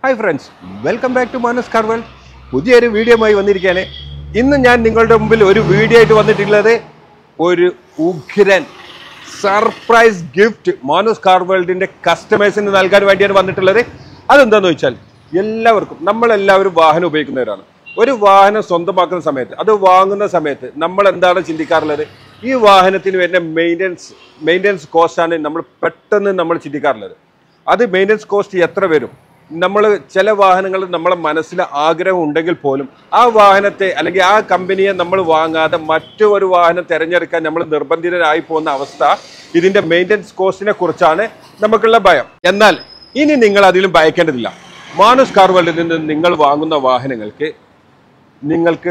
Hi friends, welcome back to MANUS Carvel. പുതിയൊരു വീഡിയോയുമായി വന്നിരിക്കുകയാണ്. ഇന്ന് ഞാൻ നിങ്ങളുടെ മുമ്പിൽ ഒരു വീഡിയോ ആയിട്ട് വന്നിട്ടുള്ളത് ഒരു ഉഗ്രൻ സർപ്രൈസ് ഗിഫ്റ്റ് മാനുസ് കാർവേൾഡിന്റെ കസ്റ്റമേഴ്സിന് നൽകാൻ വേണ്ടിയാണ് വന്നിട്ടുള്ളത്. അതെന്താണെന്ന് വെച്ചാൽ എല്ലാവർക്കും നമ്മളെല്ലാവരും വാഹനം ഉപയോഗിക്കുന്നവരാണ്. ഒരു വാഹനം സ്വന്തമാക്കുന്ന സമയത്ത് അത് വാങ്ങുന്ന സമയത്ത് നമ്മൾ എന്താണ് ചിന്തിക്കാറുള്ളത്? ഈ വാഹനത്തിന് വരുന്ന മെയിൻ്റെനൻസ് കോസ്റ്റാണ് നമ്മൾ പെട്ടെന്ന് ചിന്തിക്കാറുള്ളത്. അത് മെയിൻ്റെനൻസ് കോസ്റ്റ് എത്ര വരും? നമ്മൾ ചില വാഹനങ്ങൾ നമ്മളെ മനസ്സിൽ ആഗ്രഹം ഉണ്ടെങ്കിൽ പോലും ആ വാഹനത്തെ അല്ലെങ്കിൽ ആ കമ്പനിയെ നമ്മൾ വാങ്ങാതെ മറ്റൊരു വാഹനം തിരഞ്ഞെടുക്കാൻ നമ്മൾ നിർബന്ധിതരായി പോകുന്ന അവസ്ഥ ഇതിൻ്റെ മെയിൻ്റെനൻസ് കോസ്റ്റിനെ കുറിച്ചാണ് നമുക്കുള്ള ഭയം. എന്നാൽ ഇനി നിങ്ങൾ അതിലും ഭയക്കേണ്ടതില്ല. മാനുസ് കാർവേൾഡിൽ നിന്ന് നിങ്ങൾ വാങ്ങുന്ന വാഹനങ്ങൾക്ക് നിങ്ങൾക്ക്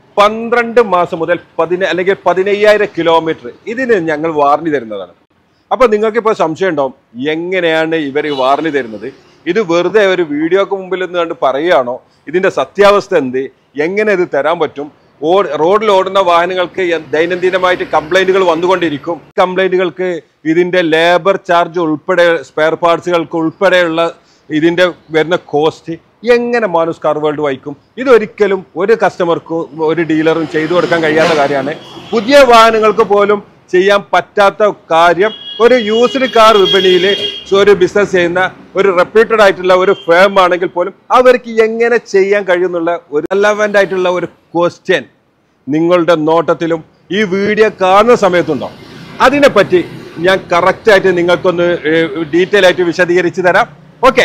12 മാസം മുതൽ 15,000 കിലോമീറ്റർ ഇതിന് ഞങ്ങൾ വാറണ്ടി തരുന്നതാണ്. അപ്പോൾ നിങ്ങൾക്കിപ്പോൾ സംശയം ഉണ്ടാവും, എങ്ങനെയാണ് ഇവർ വാറണ്ടി തരുന്നത്? ഇത് വെറുതെ ഒരു വീഡിയോക്ക് മുമ്പിൽ നിന്ന് കണ്ട് പറയുകയാണോ? ഇതിൻ്റെ സത്യാവസ്ഥ എന്ത്? എങ്ങനെ ഇത് തരാൻ പറ്റും? റോഡിൽ ഓടുന്ന വാഹനങ്ങൾക്ക് ദൈനംദിനമായിട്ട് കംപ്ലൈൻറ്റുകൾ വന്നുകൊണ്ടിരിക്കും. കംപ്ലൈൻറ്റുകൾക്ക് ഇതിൻ്റെ ലേബർ ചാർജ് ഉൾപ്പെടെ സ്പെയർ പാർട്സുകൾക്ക് ഉൾപ്പെടെയുള്ള ഇതിൻ്റെ വരുന്ന കോസ്റ്റ് എങ്ങനെ മാനുസ് കാർവേൾഡ് വഹിക്കും? ഇതൊരിക്കലും ഒരു കസ്റ്റമർക്കും ഒരു ഡീലറും ചെയ്തു കൊടുക്കാൻ കഴിയാത്ത കാര്യമാണ്. പുതിയ വാഹനങ്ങൾക്ക് പോലും ചെയ്യാൻ പറ്റാത്ത കാര്യം ഒരു യൂസ്ഡ് കാർ വിപണിയിൽ ഒരു ബിസിനസ് ചെയ്യുന്ന ഒരു റെപ്യൂട്ടഡ് ആയിട്ടുള്ള ഒരു ഫേം ആണെങ്കിൽ പോലും അവർക്ക് എങ്ങനെ ചെയ്യാൻ കഴിയുന്നുള്ള ഒരു റെലവൻ്റ് ആയിട്ടുള്ള ഒരു ക്വസ്റ്റ്യൻ നിങ്ങളുടെ നോട്ടത്തിലും ഈ വീഡിയോ കാണുന്ന സമയത്തുണ്ടോ? അതിനെപ്പറ്റി ഞാൻ കറക്റ്റായിട്ട് നിങ്ങൾക്കൊന്ന് ഡീറ്റെയിൽ ആയിട്ട് വിശദീകരിച്ച് തരാം. ഓക്കെ,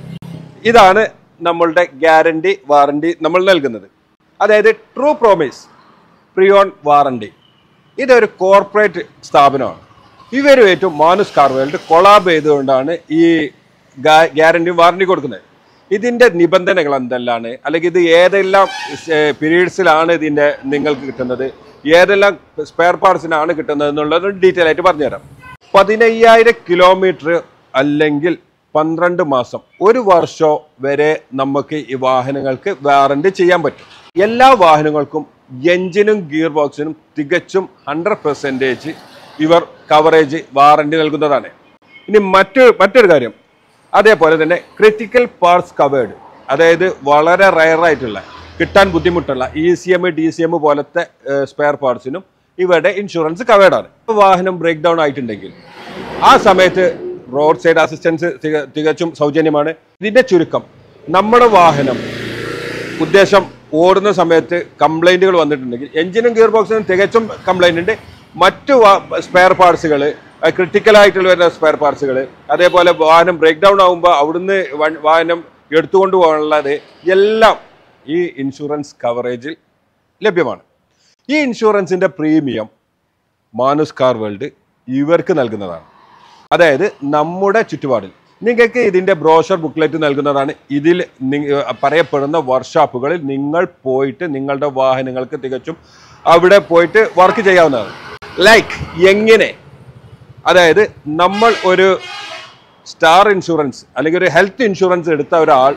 ഇതാണ് നമ്മളുടെ ഗ്യാരണ്ടി വാറണ്ടി നമ്മൾ നൽകുന്നത്. അതായത് true promise pre own warranty. ഇതൊരു കോർപ്പറേറ്റ് സ്ഥാപനമാണ്. ഇവരുമായിട്ടും മാനുസ് കാർവേൾഡ് കൊളാബ് ചെയ്തുകൊണ്ടാണ് ഈ ഗ്യാരണ്ടി വാറണ്ടി കൊടുക്കുന്നത്. ഇതിൻ്റെ നിബന്ധനകൾ എന്തെല്ലാണ്, അല്ലെങ്കിൽ ഇത് ഏതെല്ലാം പീരീഡ്സിലാണ് ഇതിൻ്റെ നിങ്ങൾക്ക് കിട്ടുന്നത്, ഏതെല്ലാം സ്പെയർ പാർട്സിനാണ് കിട്ടുന്നത് എന്നുള്ളത് ഡീറ്റെയിൽ ആയിട്ട് പറഞ്ഞുതരാം. 15,000 കിലോമീറ്റർ അല്ലെങ്കിൽ 12 മാസം, ഒരു വർഷം വരെ നമുക്ക് ഈ വാഹനങ്ങൾക്ക് വാറണ്ടി ചെയ്യാൻ പറ്റും. എല്ലാ വാഹനങ്ങൾക്കും എഞ്ചിനും ഗിയർ ബോക്സിനും തികച്ചും 100% ഇവർ കവറേജ് വാറണ്ടി നൽകുന്നതാണ്. ഇനി മറ്റൊരു കാര്യം, അതേപോലെ തന്നെ ക്രിട്ടിക്കൽ പാർട്സ് കവേർഡ്, അതായത് വളരെ റയറായിട്ടുള്ള കിട്ടാൻ ബുദ്ധിമുട്ടുള്ള ECM DCM പോലത്തെ സ്പെയർ പാർട്സിനും ഇവരുടെ ഇൻഷുറൻസ് കവേർഡാണ്. വാഹനം ബ്രേക്ക് ഡൗൺ ആയിട്ടുണ്ടെങ്കിൽ ആ സമയത്ത് റോഡ് സൈഡ് അസിസ്റ്റൻസ് തികച്ചും സൗജന്യമാണ്. ഇതിൻ്റെ ചുരുക്കം, നമ്മുടെ വാഹനം ഉദ്ദേശം ഓടുന്ന സമയത്ത് കംപ്ലൈൻറ്റുകൾ വന്നിട്ടുണ്ടെങ്കിൽ എഞ്ചിനും ഗിയർ ബോക്സിനും തികച്ചും കംപ്ലൈൻ്റ് ഉണ്ട്. മറ്റു സ്പെയർ പാർട്സുകൾ, ക്രിട്ടിക്കലായിട്ടുള്ള വരുന്ന സ്പെയർ പാർട്സുകൾ, അതേപോലെ വാഹനം ബ്രേക്ക് ഡൗൺ ആകുമ്പോൾ അവിടുന്ന് വാഹനം എടുത്തുകൊണ്ട് പോകാനുള്ളത് എല്ലാം ഈ ഇൻഷുറൻസ് കവറേജിൽ ലഭ്യമാണ്. ഈ ഇൻഷുറൻസിൻ്റെ പ്രീമിയം മാനുസ് കാർവേൾഡ് ഇവർക്ക് നൽകുന്നതാണ്. അതായത് നമ്മുടെ ചുറ്റുപാടിൽ നിങ്ങൾക്ക് ഇതിൻ്റെ ബ്രോഷർ ബുക്ക്ലെറ്റ് നൽകുന്നതാണ്. ഇതിൽ പറയപ്പെടുന്ന വർക്ക്ഷോപ്പുകളിൽ നിങ്ങൾ പോയിട്ട് നിങ്ങളുടെ വാഹനങ്ങൾക്ക് തികച്ചും അവിടെ പോയിട്ട് വർക്ക് ചെയ്യാവുന്നതാണ്. ലൈക്ക് എങ്ങനെ? അതായത് നമ്മൾ ഒരു സ്റ്റാർ ഇൻഷുറൻസ് അല്ലെങ്കിൽ ഒരു ഹെൽത്ത് ഇൻഷുറൻസ് എടുത്ത ഒരാൾ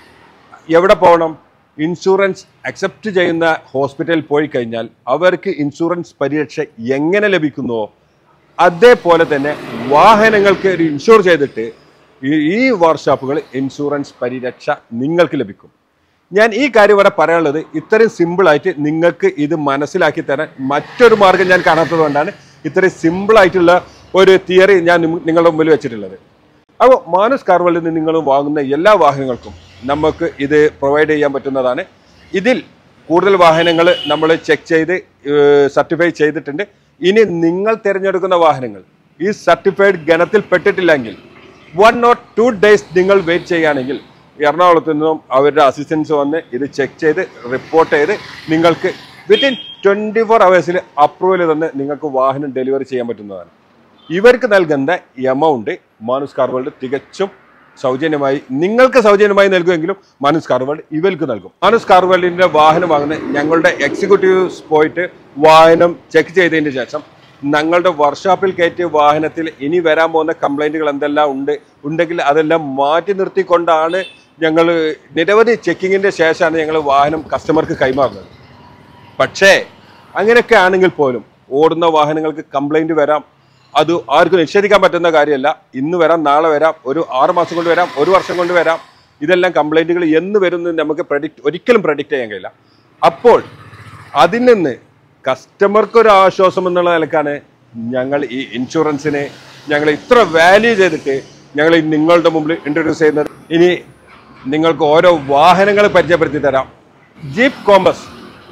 എവിടെ പോകണം? ഇൻഷുറൻസ് അക്സെപ്റ്റ് ചെയ്യുന്ന ഹോസ്പിറ്റലിൽ പോയി കഴിഞ്ഞാൽ അവർക്ക് ഇൻഷുറൻസ് പരിരക്ഷ എങ്ങനെ ലഭിക്കുന്നുവോ അതേപോലെ തന്നെ വാഹനങ്ങൾക്ക് ഒരു ഇൻഷുർ ചെയ്തിട്ട് ഈ വർക്ക്ഷോപ്പുകൾ ഇൻഷുറൻസ് പരിരക്ഷ നിങ്ങൾക്ക് ലഭിക്കും. ഞാൻ ഈ കാര്യം ഇവിടെ പറയാനുള്ളത് ഇത്രയും സിമ്പിളായിട്ട് നിങ്ങൾക്ക് ഇത് മനസ്സിലാക്കി തരാൻ മറ്റൊരു മാർഗം ഞാൻ കാണാത്തത് കൊണ്ടാണ് ഇത്രയും സിമ്പിളായിട്ടുള്ള ഒരു തിയറി ഞാൻ നിങ്ങളുടെ മുമ്പിൽ വെച്ചിട്ടുള്ളത്. അപ്പോൾ മാനുസ് കാർവേൾഡിൽ നിന്ന് നിങ്ങൾ വാങ്ങുന്ന എല്ലാ വാഹനങ്ങൾക്കും നമുക്ക് ഇത് പ്രൊവൈഡ് ചെയ്യാൻ പറ്റുന്നതാണ്. ഇതിൽ കൂടുതൽ വാഹനങ്ങൾ നമ്മൾ ചെക്ക് ചെയ്ത് സർട്ടിഫൈ ചെയ്തിട്ടുണ്ട്. ഇനി നിങ്ങൾ തിരഞ്ഞെടുക്കുന്ന വാഹനങ്ങൾ ഈ സർട്ടിഫൈഡ് ഗണത്തിൽ പെട്ടിട്ടില്ലെങ്കിൽ 1 or 2 days നിങ്ങൾ വെയിറ്റ് ചെയ്യുകയാണെങ്കിൽ എറണാകുളത്ത് നിന്നും അവരുടെ അസിസ്റ്റൻസ് വന്ന് ഇത് ചെക്ക് ചെയ്ത് റിപ്പോർട്ട് ചെയ്ത് നിങ്ങൾക്ക് വിത്തിൻ 24 hours അപ്രൂവൽ തന്നെ നിങ്ങൾക്ക് വാഹനം ഡെലിവറി ചെയ്യാൻ പറ്റുന്നതാണ്. ഇവർക്ക് നൽകുന്ന എമൗണ്ട് മാനുസ് കാർവേൾഡ് തികച്ചും സൗജന്യമായി നിങ്ങൾക്ക് സൗജന്യമായി നൽകുമെങ്കിലും മാനുസ് കാർവേൾഡ് ഇവർക്ക് നൽകും. മാനുസ് കാർവേൾഡിൻ്റെ വാഹനം വാങ്ങുന്ന ഞങ്ങളുടെ എക്സിക്യൂട്ടീവ്സ് പോയിട്ട് വാഹനം ചെക്ക് ചെയ്തതിന് ശേഷം ഞങ്ങളുടെ വർക്ക്ഷോപ്പിൽ കയറ്റിയ വാഹനത്തിൽ ഇനി വരാൻ പോകുന്ന കംപ്ലൈൻറ്റുകൾ എന്തെല്ലാം ഉണ്ടെങ്കിൽ അതെല്ലാം മാറ്റി നിർത്തിക്കൊണ്ടാണ് ഞങ്ങൾ നിരവധി ചെക്കിങ്ങിൻ്റെ ശേഷമാണ് ഞങ്ങൾ വാഹനം കസ്റ്റമർക്ക് കൈമാറുന്നത്. പക്ഷേ അങ്ങനെയൊക്കെ ആണെങ്കിൽ പോലും ഓടുന്ന വാഹനങ്ങൾക്ക് കംപ്ലൈൻറ്റ് വരാം. അത് ആർക്കും നിഷേധിക്കാൻ പറ്റുന്ന കാര്യമല്ല. ഇന്ന് വരാം, നാളെ വരാം, ഒരു 6 മാസം കൊണ്ട് വരാം, ഒരു വർഷം കൊണ്ട് വരാം. ഇതെല്ലാം കംപ്ലൈൻറ്റുകൾ എന്ന് വരുന്നത് നമുക്ക് ഒരിക്കലും പ്രഡിക്റ്റ് ചെയ്യാൻ കഴിയില്ല. അപ്പോൾ അതിൽ നിന്ന് കസ്റ്റമർക്കൊരു ആശ്വാസം എന്നുള്ള നിലക്കാണ് ഞങ്ങൾ ഈ ഇൻഷുറൻസിനെ ഞങ്ങൾ ഇത്ര വാല്യൂ ചെയ്തിട്ട് ഞങ്ങൾ നിങ്ങളുടെ മുമ്പിൽ ഇൻട്രൊഡ്യൂസ് ചെയ്യുന്നത്. ഇനി നിങ്ങൾക്ക് ഓരോ വാഹനങ്ങൾ പരിചയപ്പെടുത്തി തരാം. Jeep compass.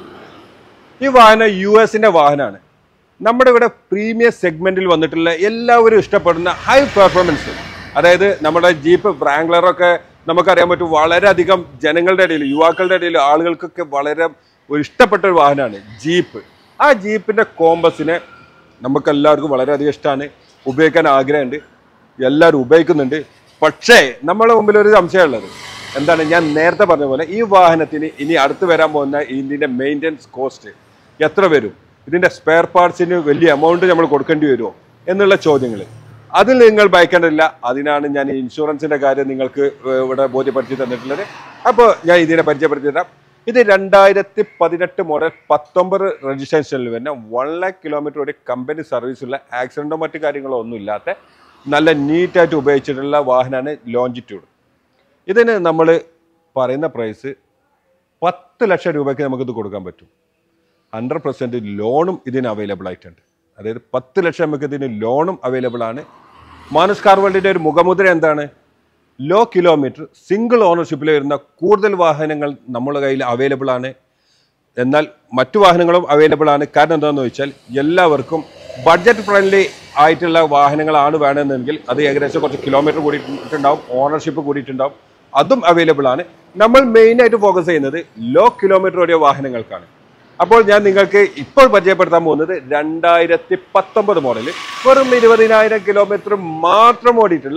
ഈ വാഹനം US-ന്റെ വാഹനമാണ്. നമ്മുടെ ഇവിടെ പ്രീമിയം സെഗ്മെന്റിൽ വന്നിട്ടുള്ള എല്ലാവരും ഇഷ്ടപ്പെടുന്ന ഹൈ പെർഫോമൻസ്, അതായത് നമ്മുടെ ജീപ്പ് വ്രാംഗ്ലറൊക്കെ നമുക്കറിയാൻ പറ്റും, വളരെയധികം ജനങ്ങളുടെ ഇടയിൽ, യുവാക്കളുടെ ഇടയിൽ, ആളുകൾക്കൊക്കെ വളരെ ഒരു ഇഷ്ടപ്പെട്ട ഒരു വാഹനമാണ് ജീപ്പ്. ആ ജീപ്പിന്റെ കോമ്പസിനെ നമുക്കെല്ലാവർക്കും വളരെയധികം ഇഷ്ടമാണ്, ഉപയോഗിക്കാൻ ആഗ്രഹമുണ്ട്, എല്ലാവരും ഉപയോഗിക്കുന്നുണ്ട്. പക്ഷേ നമ്മുടെ മുമ്പിൽ ഒരു സംശയമുള്ളത് എന്താണ്, ഞാൻ നേരത്തെ പറഞ്ഞ പോലെ ഈ വാഹനത്തിന് ഇനി അടുത്ത് വരാൻ പോകുന്ന ഇതിൻ്റെ മെയിൻ്റെനൻസ് കോസ്റ്റ് എത്ര വരും, ഇതിൻ്റെ സ്പെയർ പാർട്സിന് വലിയ എമൗണ്ട് നമ്മൾ കൊടുക്കേണ്ടി വരുമോ എന്നുള്ള ചോദ്യങ്ങൾ. അതിൽ നിങ്ങൾ ഭയക്കേണ്ടതില്ല. അതിനാണ് ഞാൻ ഇൻഷുറൻസിൻ്റെ കാര്യം നിങ്ങൾക്ക് ഇവിടെ ബോധ്യപ്പെടുത്തി തന്നിട്ടുള്ളത്. അപ്പോൾ ഞാൻ ഇതിനെ പരിചയപ്പെടുത്തി തരാം. ഇത് 2018 മോഡൽ 19 രജിസ്ട്രേഷനിൽ വരുന്ന 1 lakh കിലോമീറ്റർ ഒരു കമ്പനി സർവീസുള്ള ആക്സിഡൻറ്റോ മറ്റു കാര്യങ്ങളോ ഒന്നും ഇല്ലാത്ത നല്ല നീറ്റായിട്ട് ഉപയോഗിച്ചിട്ടുള്ള വാഹനമാണ് ലോഞ്ചിറ്റ്യൂഡ്. ഇതിന് നമ്മൾ പറയുന്ന പ്രൈസ് 10 ലക്ഷം രൂപയ്ക്ക് നമുക്കിത് കൊടുക്കാൻ പറ്റും. 100% ലോണും ഇതിന് അവൈലബിൾ ആയിട്ടുണ്ട്. അതായത് 10 ലക്ഷം നമുക്ക് ഇതിന് ലോണും അവൈലബിൾ ആണ്. മാനുസ് കാർ വേൾഡിൻ്റെ ഒരു മുഖമുദ്ര എന്താണ്? ലോ കിലോമീറ്റർ സിംഗിൾ ഓണർഷിപ്പിൽ വരുന്ന കൂടുതൽ വാഹനങ്ങൾ നമ്മുടെ കയ്യിൽ അവൈലബിൾ ആണ്. എന്നാൽ മറ്റു വാഹനങ്ങളും അവൈലബിൾ ആണ്. കാരണം എന്താണെന്ന് ചോദിച്ചാൽ എല്ലാവർക്കും ബഡ്ജറ്റ് ഫ്രണ്ട്ലി ആയിട്ടുള്ള വാഹനങ്ങളാണ് വേണമെന്നെങ്കിൽ അത് ഏകദേശം കുറച്ച് കിലോമീറ്റർ കൂടിയിട്ടുണ്ടാവും, ഓണർഷിപ്പ് കൂടിയിട്ടുണ്ടാവും, അതും അവൈലബിൾ ആണ്. നമ്മൾ മെയിനായിട്ട് ഫോക്കസ് ചെയ്യുന്നത് ലോ കിലോമീറ്റർ ഓടിയ വാഹനങ്ങൾക്കാണ്. അപ്പോൾ ഞാൻ നിങ്ങൾക്ക് ഇപ്പോൾ പരിചയപ്പെടുത്താൻ പോകുന്നത് 2019 മോഡൽ വെറും 20,000 കിലോമീറ്റർ മാത്രം ഓടിയിട്ടുള്ള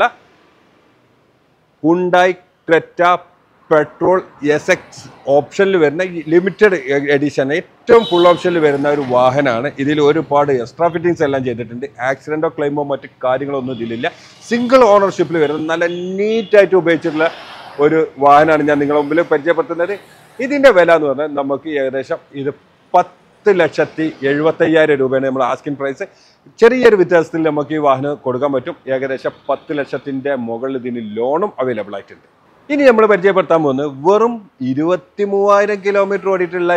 ഹുണ്ടായി ക്രെറ്റ പെട്രോൾ SX ഓപ്ഷനിൽ വരുന്ന ലിമിറ്റഡ് എഡിഷൻ, ഏറ്റവും ഫുൾ ഓപ്ഷനിൽ വരുന്ന ഒരു വാഹനമാണ്. ഇതിൽ ഒരുപാട് എക്സ്ട്രാ ഫിറ്റിങ്സ് എല്ലാം ചെയ്തിട്ടുണ്ട്. ആക്സിഡൻറ്റോ ക്ലെയിമോ മറ്റ് കാര്യങ്ങളൊന്നും ഇതിലില്ല. സിംഗിൾ ഓണർഷിപ്പിൽ വരുന്ന നല്ല നീറ്റായിട്ട് ഉപയോഗിച്ചിട്ടുള്ള ഒരു വാഹനമാണ് ഞാൻ നിങ്ങളുടെ മുമ്പിൽ പരിചയപ്പെടുത്തുന്നത്. ഇതിൻ്റെ വില എന്ന് പറഞ്ഞാൽ നമുക്ക് ഏകദേശം ഇത് 10,75,000 രൂപയാണ് നമ്മൾ ആസ്കിംഗ് പ്രൈസ്. ചെറിയൊരു വ്യത്യാസത്തിൽ നമുക്ക് ഈ വാഹനം കൊടുക്കാൻ പറ്റും. ഏകദേശം 10 ലക്ഷത്തിൻ്റെ മുകളിൽ ഇതിന് ലോണും അവൈലബിൾ ആയിട്ടുണ്ട്. ഇനി നമ്മൾ പരിചയപ്പെടുത്താൻ പോകുന്നത് വെറും 23,000 കിലോമീറ്റർ ഓടിയിട്ടുള്ള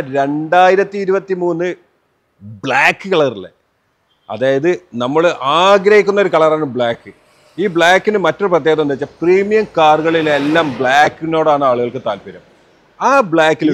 2023 ബ്ലാക്ക് കളറിലെ, അതായത് നമ്മൾ ആഗ്രഹിക്കുന്ന ഒരു കളറാണ് ബ്ലാക്ക്. ഈ ബ്ലാക്കിന് മറ്റൊരു പ്രത്യേകത എന്താ വെച്ചാൽ പ്രീമിയം കാറുകളിലെല്ലാം ബ്ലാക്കിനോടാണ് ആളുകൾക്ക് താല്പര്യം. ആ ബ്ലാക്കിൽ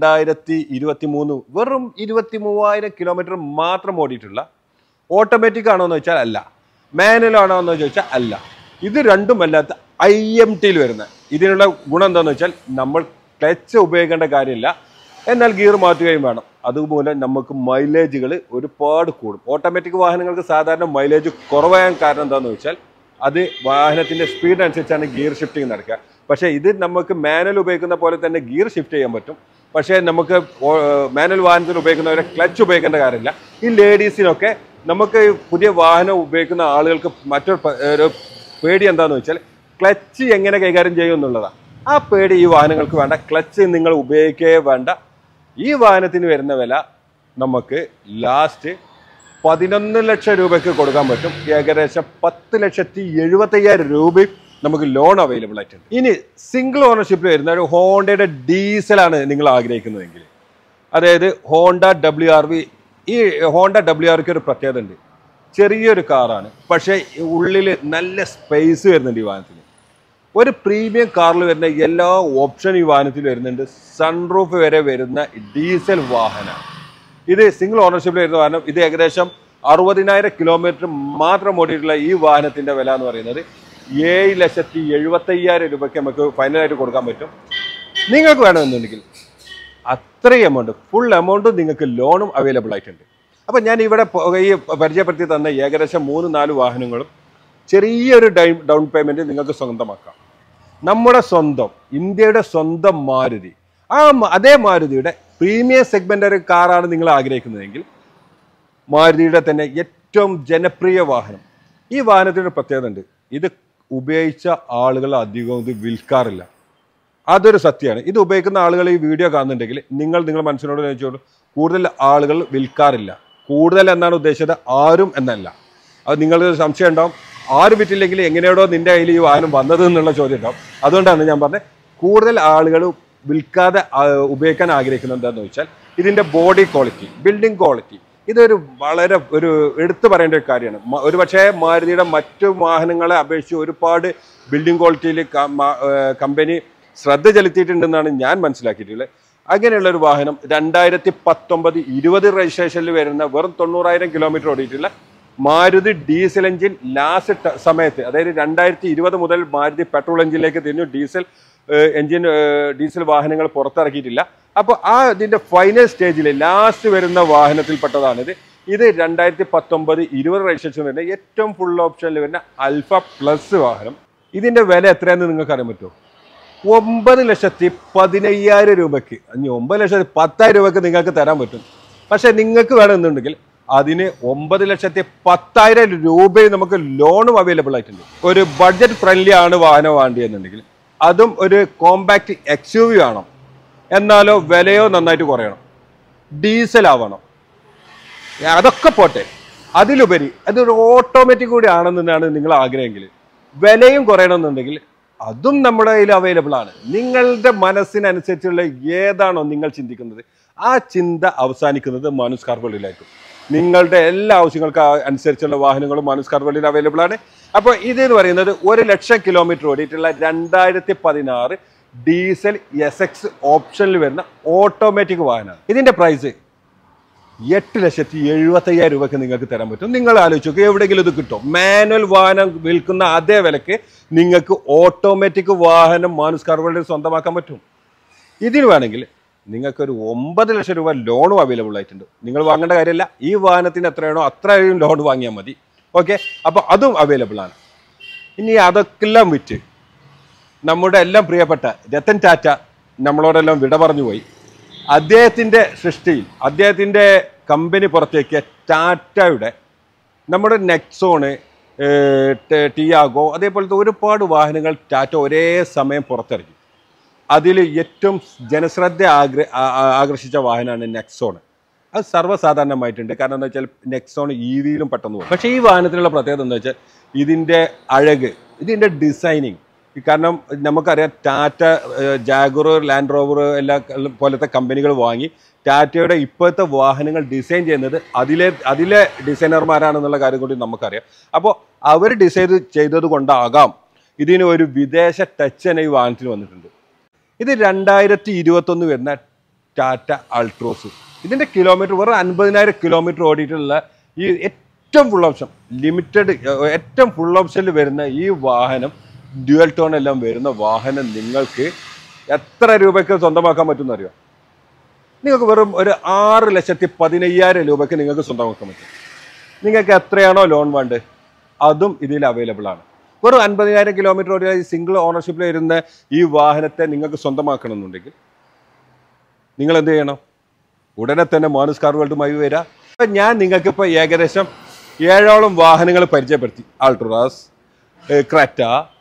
2023 വെറും 23,000 കിലോമീറ്റർ മാത്രം ഓടിയിട്ടുള്ള ഓട്ടോമാറ്റിക് ആണോ എന്ന് വെച്ചാൽ അല്ല, മാനുവൽ ആണോ എന്ന് ചോദിച്ചാൽ അല്ല, ഇത് രണ്ടും അല്ലാത്ത IMTയിൽ വരുന്ന ഇതിനുള്ള ഗുണം എന്താണെന്ന് വെച്ചാൽ നമ്മൾ ക്ലച്ച് ഉപയോഗിക്കേണ്ട കാര്യമില്ല, എന്നാൽ ഗിയർ മാറ്റുകയും വേണം. അതുപോലെ നമുക്ക് മൈലേജുകൾ ഒരുപാട് കൂടും. ഓട്ടോമാറ്റിക് വാഹനങ്ങൾക്ക് സാധാരണ മൈലേജ് കുറവാൻ കാരണം എന്താണെന്ന് വെച്ചാൽ അത് വാഹനത്തിൻ്റെ സ്പീഡ് അനുസരിച്ചാണ് ഗിയർ ഷിഫ്റ്റിംഗ് നടക്കുക. പക്ഷേ ഇത് നമുക്ക് മാനുവൽ ഉപയോഗിക്കുന്ന പോലെ തന്നെ ഗിയർ ഷിഫ്റ്റ് ചെയ്യാൻ പറ്റും. പക്ഷേ നമുക്ക് മാനുവൽ വാഹനത്തിൽ ഉപയോഗിക്കുന്നവരെ ക്ലച്ച് ഉപയോഗിക്കേണ്ട കാര്യമില്ല. ഈ ലേഡീസിനൊക്കെ നമുക്ക് പുതിയ വാഹനം ഉപയോഗിക്കുന്ന ആളുകൾക്ക് മറ്റൊരു പേടി എന്താണെന്ന് വെച്ചാൽ ക്ലച്ച് എങ്ങനെ കൈകാര്യം ചെയ്യും എന്നുള്ളതാണ്. ആ പേടി ഈ വാഹനങ്ങൾക്ക് വേണ്ട. ക്ലച്ച് നിങ്ങൾ ഉപയോഗിക്കുകയേ വേണ്ട. ഈ വാഹനത്തിന് വരുന്ന വില നമുക്ക് ലാസ്റ്റ് 11 ലക്ഷം രൂപയ്ക്ക് കൊടുക്കാൻ പറ്റും. ഏകദേശം 10,75,000 രൂപയും നമുക്ക് ലോൺ അവൈലബിൾ ആയിട്ടുണ്ട്. ഇനി സിംഗിൾ ഓണർഷിപ്പിൽ വരുന്ന ഒരു ഹോണ്ടയുടെ ഡീസലാണ് നിങ്ങൾ ആഗ്രഹിക്കുന്നതെങ്കിൽ, അതായത് ഹോണ്ട WRV. ഈ ഹോണ്ട WRVക്ക് ഒരു പ്രത്യേകത ഉണ്ട്. ചെറിയൊരു കാറാണ്, പക്ഷേ ഉള്ളിൽ നല്ല സ്പേസ് വരുന്നുണ്ട് ഈ വാഹനത്തിന്. ഒരു പ്രീമിയം കാറിൽ വരുന്ന എല്ലാ ഓപ്ഷനും ഈ വാഹനത്തിൽ വരുന്നുണ്ട്. സൺറൂഫ് വരെ വരുന്ന ഡീസൽ വാഹനമാണ്. ഇത് സിംഗിൾ ഓണർഷിപ്പിൽ വരുന്ന വാഹനം. ഇത് ഏകദേശം 60,000 കിലോമീറ്റർ മാത്രം ഓടിയിട്ടുള്ള ഈ വാഹനത്തിൻ്റെ വില എന്ന് പറയുന്നത് 7,75,000 രൂപയ്ക്ക് നമുക്ക് ഫൈനലായിട്ട് കൊടുക്കാൻ പറ്റും. നിങ്ങൾക്ക് വേണമെന്നുണ്ടെങ്കിൽ അത്രയും എമൗണ്ട്, ഫുൾ എമൗണ്ടും നിങ്ങൾക്ക് ലോണും അവൈലബിൾ ആയിട്ടുണ്ട്. അപ്പം ഞാൻ ഇവിടെ ഈ പരിചയപ്പെടുത്തി തന്ന ഏകദേശം 3-4 വാഹനങ്ങളും ചെറിയൊരു ഡൗൺ പേയ്മെൻറ്റ് നിങ്ങൾക്ക് സ്വന്തമാക്കാം. നമ്മുടെ സ്വന്തം ഇന്ത്യയുടെ സ്വന്തം മാരുതി, അതേ മാരുതിയുടെ പ്രീമിയം സെഗ്മെൻ്റ് ഒരു കാറാണ് നിങ്ങൾ ആഗ്രഹിക്കുന്നതെങ്കിൽ മാരുതിയുടെ തന്നെ ഏറ്റവും ജനപ്രിയ വാഹനം. ഈ വാഹനത്തിൻ്റെ പ്രത്യേകത ഉണ്ട്, ഇത് ഉപയോഗിച്ച ആളുകൾ അധികം ഇത് വിൽക്കാറില്ല. അതൊരു സത്യമാണ്. ഇത് ഉപയോഗിക്കുന്ന ആളുകൾ ഈ വീഡിയോ കാണുന്നുണ്ടെങ്കിൽ നിങ്ങൾ മനസ്സിനോട് ചോദിച്ചോളൂ, കൂടുതൽ ആളുകൾ വിൽക്കാറില്ല. കൂടുതൽ എന്നാണ് ഉദ്ദേശിച്ചത്, ആരും എന്നല്ല. അത് നിങ്ങൾക്ക് സംശയം ഉണ്ടാവും, ആരും വിറ്റില്ലെങ്കിൽ എങ്ങനെയോടോ നിൻ്റെ കയ്യിൽ ഈ വാഹനം വന്നത് എന്നുള്ള ചോദ്യം ഉണ്ടാവും. അതുകൊണ്ടാണ് ഞാൻ പറഞ്ഞത് കൂടുതൽ ആളുകൾ വിൽക്കാതെ ഉപയോഗിക്കാൻ ആഗ്രഹിക്കുന്നത് എന്താണെന്ന് വെച്ചാൽ ഇതിൻ്റെ ബോഡി ക്വാളിറ്റി, ബിൽഡിംഗ് ക്വാളിറ്റി. ഇതൊരു വളരെ ഒരു എടുത്തു പറയേണ്ട ഒരു കാര്യമാണ്. ഒരു പക്ഷേ മാരുതിയുടെ മറ്റു വാഹനങ്ങളെ അപേക്ഷിച്ച് ഒരുപാട് ബിൽഡിംഗ് ക്വാളിറ്റിയിൽ കമ്പനി ശ്രദ്ധ ചെലുത്തിയിട്ടുണ്ടെന്നാണ് ഞാൻ മനസ്സിലാക്കിയിട്ടുള്ളത്. അങ്ങനെയുള്ള ഒരു വാഹനം 2019-20 രജിസ്ട്രേഷനിൽ വരുന്ന വെറും 90,000 കിലോമീറ്റർ ഓടിയിട്ടുള്ള മാരുതി ഡീസൽ എഞ്ചിൻ ലാസ്റ്റ് സമയത്ത്, അതായത് 2020 മുതൽ മാരുതി പെട്രോൾ എഞ്ചിനിലേക്ക് തിരിഞ്ഞു. ഡീസൽ വാഹനങ്ങൾ പുറത്തിറക്കിയിട്ടില്ല. അപ്പോൾ ഇതിൻ്റെ ഫൈനൽ സ്റ്റേജിൽ ലാസ്റ്റ് വരുന്ന വാഹനത്തിൽപ്പെട്ടതാണിത്. ഇത് 2019-20 രജിസ്ട്രേഷൻ വരുന്ന ഏറ്റവും ഫുൾ ഓപ്ഷനിൽ വരുന്ന അൽഫ പ്ലസ് വാഹനം. ഇതിൻ്റെ വില എത്രയാണെന്ന് നിങ്ങൾക്ക് അറിയാൻ പറ്റുമോ? 9,15,000 രൂപയ്ക്ക്. 9,10,000 രൂപയ്ക്ക് നിങ്ങൾക്ക് തരാൻ പറ്റും. പക്ഷെ നിങ്ങൾക്ക് വേണമെന്നുണ്ടെങ്കിൽ അതിന് 9,10,000 രൂപയും നമുക്ക് ലോണും അവൈലബിൾ ആയിട്ടുണ്ട്. ഒരു ബഡ്ജറ്റ് ഫ്രണ്ട്ലി ആണ് വാഹനം വേണ്ടിയെന്നുണ്ടെങ്കിൽ, അതും ഒരു കോമ്പാക്ട് XUV ആണോ, എന്നാലോ വിലയോ നന്നായിട്ട് കുറയണം, ഡീസൽ ആവണം, അതൊക്കെ പോട്ടെ. അതിലുപരി അതൊരു ഓട്ടോമാറ്റിക് കൂടി ആണെന്നാണ് നിങ്ങൾ ആഗ്രഹമെങ്കിൽ, വിലയും കുറയണമെന്നുണ്ടെങ്കിൽ അതും നമ്മുടെ കയ്യിൽ അവൈലബിൾ ആണ്. നിങ്ങളുടെ മനസ്സിനനുസരിച്ചുള്ള ഏതാണോ നിങ്ങൾ ചിന്തിക്കുന്നത്, ആ ചിന്ത അവസാനിക്കുന്നത് മാനുസ് കാർ വേൾഡിലായിരിക്കും. നിങ്ങളുടെ എല്ലാ ആവശ്യങ്ങൾക്ക് അനുസരിച്ചുള്ള വാഹനങ്ങളും മാനുസ് കാർ വേൾഡിൽ അവൈലബിൾ ആണ്. അപ്പോൾ ഇതെന്ന് പറയുന്നത് 1,00,000 കിലോമീറ്റർ ഓടിയിട്ടുള്ള 2016 ഡീസൽ SX ഓപ്ഷനിൽ വരുന്ന ഓട്ടോമാറ്റിക് വാഹനമാണ്. ഇതിൻ്റെ പ്രൈസ് 8,70,000 രൂപയ്ക്ക് നിങ്ങൾക്ക് തരാൻ പറ്റും. നിങ്ങൾ ആലോചിച്ച് നോക്കുക, എവിടെയെങ്കിലും ഇത് കിട്ടും? മാനുവൽ വാഹനം വിൽക്കുന്ന അതേ വിലക്ക് നിങ്ങൾക്ക് ഓട്ടോമാറ്റിക് വാഹനം മാനുസ് കാർ വേൾഡിൽ സ്വന്തമാക്കാൻ പറ്റും. ഇതിന് വേണമെങ്കിൽ നിങ്ങൾക്കൊരു 9,00,000 രൂപ ലോണും അവൈലബിൾ ആയിട്ടുണ്ട്. നിങ്ങൾ വാങ്ങേണ്ട കാര്യമില്ല, ഈ വാഹനത്തിന് എത്രയാണോ അത്രയും ലോൺ വാങ്ങിയാൽ മതി. ഓക്കെ, അപ്പോൾ അതും അവൈലബിൾ ആണ്. ഇനി അതൊക്കെല്ലാം വിറ്റ് നമ്മുടെ എല്ലാം പ്രിയപ്പെട്ട രത്തൻ ടാറ്റ നമ്മളോടെല്ലാം വിട പറഞ്ഞു പോയി. അദ്ദേഹത്തിൻ്റെ സൃഷ്ടിയിൽ അദ്ദേഹത്തിൻ്റെ കമ്പനി പുറത്തേക്ക് ടാറ്റയുടെ നമ്മുടെ നെക്സോണ്, ടിയാഗോ, അതേപോലത്തെ ഒരുപാട് വാഹനങ്ങൾ ടാറ്റ ഒരേ സമയം പുറത്തിറക്കി. അതിൽ ഏറ്റവും ജനശ്രദ്ധ ആകർഷിച്ച വാഹനമാണ് നെക്സോൺ. അത് സർവ്വസാധാരണമായിട്ടുണ്ട്. കാരണം എന്താ വെച്ചാൽ നെക്സോൺ EVയിലും പെട്ടെന്ന് പോകും. പക്ഷേ ഈ വാഹനത്തിനുള്ള പ്രത്യേകത എന്താ വെച്ചാൽ ഇതിൻ്റെ അഴക്, ഇതിൻ്റെ ഡിസൈനിങ്. കാരണം നമുക്കറിയാം ടാറ്റ ജാഗുർ, ലാൻഡ് റോവർ എല്ലാ പോലത്തെ കമ്പനികൾ വാങ്ങി ടാറ്റയുടെ ഇപ്പോഴത്തെ വാഹനങ്ങൾ ഡിസൈൻ ചെയ്യുന്നത് അതിലെ ഡിസൈനർമാരാണെന്നുള്ള കാര്യം കൂടി നമുക്കറിയാം. അപ്പോൾ അവർ ഡിസൈൻ ചെയ്തത് കൊണ്ടാകാം ഇതിന് ഒരു വിദേശ ടച്ച് തന്നെ ഈ വാഹനത്തിന് വന്നിട്ടുണ്ട്. ഇത് 2021 വരുന്ന ടാറ്റ അൾട്രോസ്. ഇതിൻ്റെ കിലോമീറ്റർ വെറും 50,000 കിലോമീറ്റർ ഓടിയിട്ടുള്ള ഈ ഏറ്റവും ഫുൾ ഓപ്ഷൻ ഏറ്റവും ഫുൾ ഓപ്ഷനിൽ വരുന്ന ഈ വാഹനം, ഡ്യുവൽ ടോൺ എല്ലാം വരുന്ന വാഹനം നിങ്ങൾക്ക് എത്ര രൂപയ്ക്ക് സ്വന്തമാക്കാൻ പറ്റുമെന്ന് അറിയാം? നിങ്ങൾക്ക് വെറും ഒരു 6,15,000 രൂപയ്ക്ക് നിങ്ങൾക്ക് സ്വന്തമാക്കാൻ പറ്റും. നിങ്ങൾക്ക് എത്രയാണോ ലോൺ വേണ്ടത് അതും ഇതിൽ അവൈലബിൾ ആണ്. വെറും 50,000 കിലോമീറ്റർ ഒരു സിംഗിൾ ഓണർഷിപ്പിൽ വരുന്ന ഈ വാഹനത്തെ നിങ്ങൾക്ക് സ്വന്തമാക്കണമെന്നുണ്ടെങ്കിൽ നിങ്ങൾ എന്ത് ചെയ്യണം? ഉടനെ തന്നെ മാനുസ് കാർ വേൾഡുമായി വരിക. അപ്പം ഞാൻ നിങ്ങൾക്കിപ്പോൾ ഏകദേശം 7ഓളം വാഹനങ്ങൾ പരിചയപ്പെടുത്തി. ആൾട്രാസ്, ക്രെറ്റ,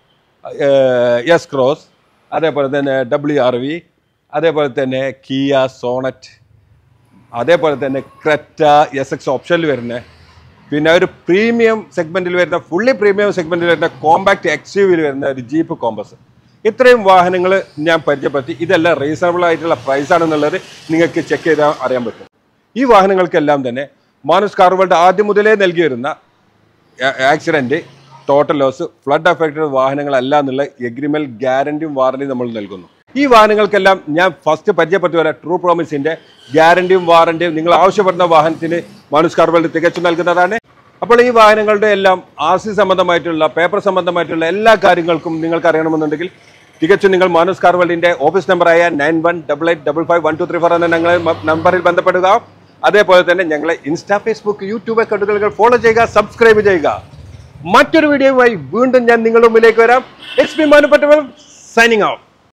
എസ് ക്രോസ്, അതേപോലെ തന്നെ WRV, അതേപോലെ തന്നെ കിയ സോണറ്റ്, അതേപോലെ തന്നെ ക്രെറ്റ SX ഓപ്ഷനിൽ വരുന്ന, പിന്നെ ഒരു പ്രീമിയം സെഗ്മെൻറ്റിൽ വരുന്ന, ഫുള്ളി പ്രീമിയം സെഗ്മെൻറ്റിൽ വരുന്ന കോമ്പാക്ട് XUVയിൽ വരുന്ന ഒരു ജീപ്പ് കോമ്പസ്. ഇത്രയും വാഹനങ്ങൾ ഞാൻ പരിചയപ്പെടുത്തി. ഇതെല്ലാം റീസണബിൾ ആയിട്ടുള്ള പ്രൈസാണെന്നുള്ളത് നിങ്ങൾക്ക് ചെക്ക് ചെയ്താൽ അറിയാൻ പറ്റും. ഈ വാഹനങ്ങൾക്കെല്ലാം തന്നെ മാനുസ് കാർ വേൾഡ് ആദ്യം മുതലേ നൽകി വരുന്ന accident, total loss, flood affected വാഹനങ്ങളല്ല എന്നുള്ള എഗ്രിമെന്റ് ഗ്യാരണ്ടിയും വാറണ്ടിയും നമ്മൾ നൽകുന്നു. ഈ വാഹനങ്ങൾക്കെല്ലാം ഞാൻ ഫസ്റ്റ് പരിചയപ്പെടുത്തി വരാം ട്രൂ പ്രോമിസിന്റെ ഗ്യാരണ്ടിയും വാറണ്ടിയും നിങ്ങൾ ആവശ്യപ്പെടുന്ന വാഹനത്തിന് മാനുസ് കാർ വേൾഡ് തികച്ചും നൽകുന്നതാണ്. അപ്പോൾ ഈ വാഹനങ്ങളുടെ എല്ലാം RC സംബന്ധമായിട്ടുള്ള, പേപ്പർ സംബന്ധമായിട്ടുള്ള എല്ലാ കാര്യങ്ങൾക്കും നിങ്ങൾക്ക് അറിയണമെന്നുണ്ടെങ്കിൽ തികച്ചും നിങ്ങൾ മാനുസ് കാർ വേൾഡിന്റെ ഓഫീസ് നമ്പറായ 9188551234 എന്ന ഞങ്ങളെ നമ്പറിൽ ബന്ധപ്പെടുക. അതേപോലെ തന്നെ ഞങ്ങളെ ഇൻസ്റ്റാ, ഫേസ്ബുക്ക്, യൂട്യൂബ് അക്കൗണ്ടുകൾ ഫോളോ ചെയ്യുക, സബ്സ്ക്രൈബ് ചെയ്യുക. മറ്റൊരു വീഡിയോയുമായി വീണ്ടും ഞാൻ നിങ്ങളുടെ മുമ്പിലേക്ക് വരാം. It's me, Manu, signing off.